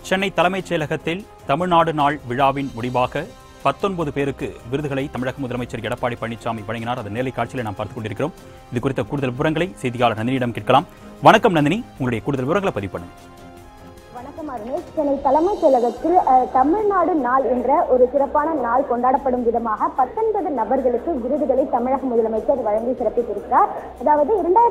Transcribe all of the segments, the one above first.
சென்னை தலைமைச் செயலகத்தில் தமிழ்நாடு நாள் விழாவின் முடிவாக 19 பேருக்கு விருதுகளை தமிழக முதலமைச்சர் எடப்பாடி பழனிசாமி வழங்கினார். அதன் நேரலை காட்சியில் நாம் பார்த்துக் கொண்டிருக்கிறோம். இது குறித்த கூடுதல் விவரங்களை செய்தியாளர் நந்தினியிடம் கேட்கலாம். வணக்கம் நந்தினி, உங்களுடைய கூடுதல் விவரங்களை பதிவு பண்ணுங்க. வணக்கம் அருணேஷ். சென்னை தலைமைச் செயலகத்தில் தமிழ்நாடு நாள் என்ற ஒரு சிறப்பான நாள் கொண்டாடப்படும் விதமாக 19 நபர்களுக்கு விருதுகளை தமிழக முதலமைச்சர் வழங்கி சிறப்பித்திருக்கிறார். அதாவது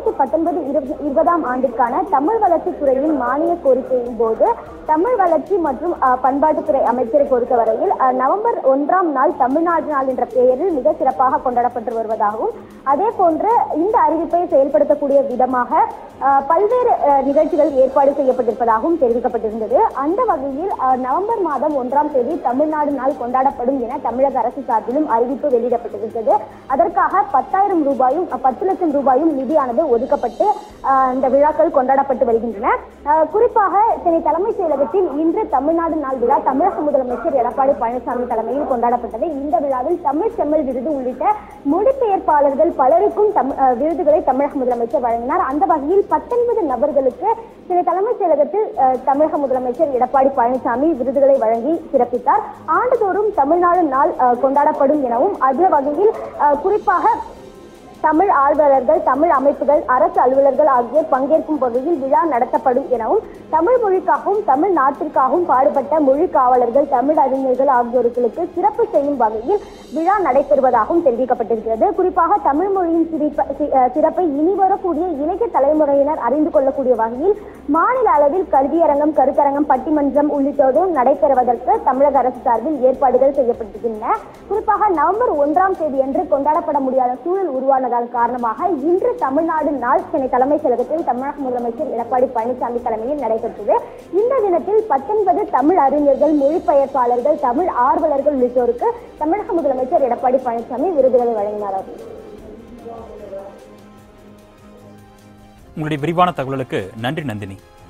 2019-20 ஆண்டிற்கான தமிழ் வளர்ச்சித்துறையின் மானிய கோரிக்கையின் போது தமிழ் வளர்ச்சி மற்றும் பண்பாட்டுத்துறை அமைச்சரை பொறுத்தவரையில் நவம்பர் 1ஆம் நாள் தமிழ்நாடு நாள் என்ற பெயரில் மிக சிறப்பாக கொண்டாடப்பட்டு வருவதாகவும், அதே போன்று இந்த அறிவிப்பை செயல்படுத்தக்கூடிய விதமாக பல்வேறு நிகழ்ச்சிகள் ஏற்பாடு செய்யப்பட்டிருப்பதாகவும் தெரிவிக்கப்பட்டிருந்தது. அந்த வகையில் நவம்பர் மாதம் 1ஆம் தேதி தமிழ்நாடு நாள் கொண்டாடப்படும் என தமிழக அரசு சார்பிலும் அறிவிப்பு வெளியிடப்பட்டிருந்தது. அதற்காக 10,000 ரூபாயும் 10 லட்சம் ரூபாயும் நிதியானது ஒதுக்கப்பட்டு இந்த விழாக்கள் கொண்டாடப்பட்டு வருகின்றன. குறிப்பாக சென்னை தலைமைச் செயலகத்தில் இன்று தமிழ்நாடு நாள் விழா தமிழக முதலமைச்சர் எடப்பாடி பழனிசாமி தலைமையில் கொண்டாடப்பட்டது. இந்த விழாவில் தமிழ் செம்மல் விருது உள்ளிட்ட மொழிபெயர்ப்பாளர்கள் பலருக்கும் விருதுகளை தமிழக முதலமைச்சர் வழங்கினார். அந்த வகையில் 19 நபர்களுக்கு சென்னை தலைமைச் செயலகத்தில் தமிழக முதலமைச்சர் எடப்பாடி பழனிசாமி விருதுகளை வழங்கி சிறப்பித்தார். ஆண்டுதோறும் தமிழ்நாடு நாள் கொண்டாடப்படும் எனவும், அந்த வகையில் குறிப்பாக தமிழ் ஆர்வலர்கள், தமிழ் அமைப்புகள், அரசு அலுவலர்கள் ஆகியோர் பங்கேற்கும் வகையில் விழா நடத்தப்படும் எனவும், தமிழ் மொழிக்காகவும் தமிழ் நாட்டிற்காகவும் பாடுபட்ட மொழி காவலர்கள், தமிழ் அறிஞர்கள் ஆகியோர்களுக்கு சிறப்பு செய்யும் வகையில் விழா நடைபெறுவதாகவும் தெரிவிக்கப்பட்டிருக்கிறது. குறிப்பாக தமிழ் மொழியின் சிறப்பை இனி வரக்கூடிய இளைய தலைமுறையினர் அறிந்து கொள்ளக்கூடிய வகையில் மாநில அளவில் கல்வியரங்கம், கருத்தரங்கம், பட்டிமன்றம் உள்ளிட்டோரும் நடைபெறுவதற்கு தமிழக அரசு சார்பில் ஏற்பாடுகள் செய்யப்பட்டிருக்கின்றன. குறிப்பாக நவம்பர் 1ஆம் தேதியன்று கொண்டாடப்பட முடியாத சூழல் உருவானதால் காரணமாக இன்று தமிழ்நாடு நாள் சென்னை தலைமைச் செயலகத்தில் தமிழக முதலமைச்சர் எடப்பாடி பழனிசாமி தலைமையில் நடைபெற்றது. இந்த தினத்தில் 19 தமிழ் அறிஞர்கள், மொழிபெயர்ப்பாளர்கள், தமிழ் ஆர்வலர்கள் உள்ளிட்டோருக்கு தமிழக முதலமைச்சர் எடப்பாடி பழனிசாமி விருதுகளை வழங்கினார். உங்களுடைய விரிவான தகவலுக்கு நன்றி நந்தினி.